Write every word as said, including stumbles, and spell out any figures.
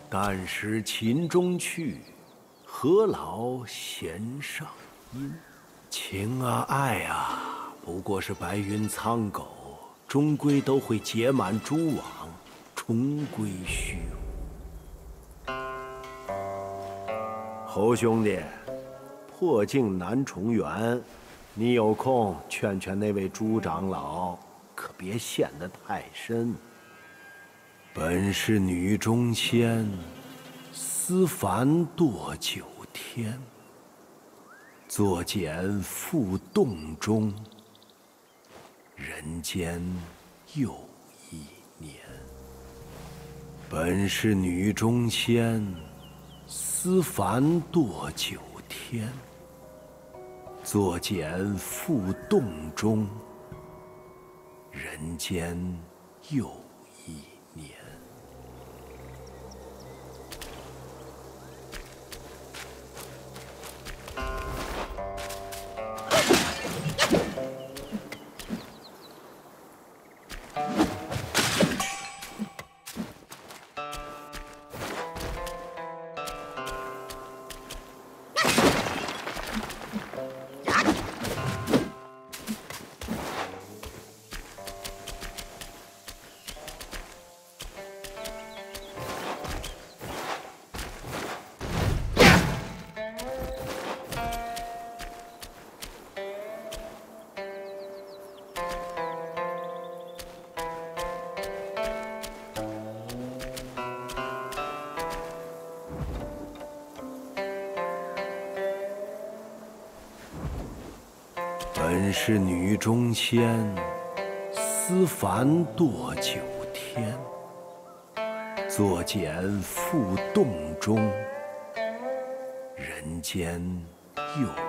但使秦中去，何劳弦上音？情啊爱啊，不过是白云苍狗，终归都会结满蛛网，重归虚无。侯兄弟，破镜难重圆，你有空劝劝那位朱长老，可别陷得太深。本是女中仙，思凡堕九天。作茧复洞中，人间又一年。本是女中仙，思凡堕九天。作茧复洞中，人间又一年。本是女中仙，思凡堕九天。作茧复洞中，人间又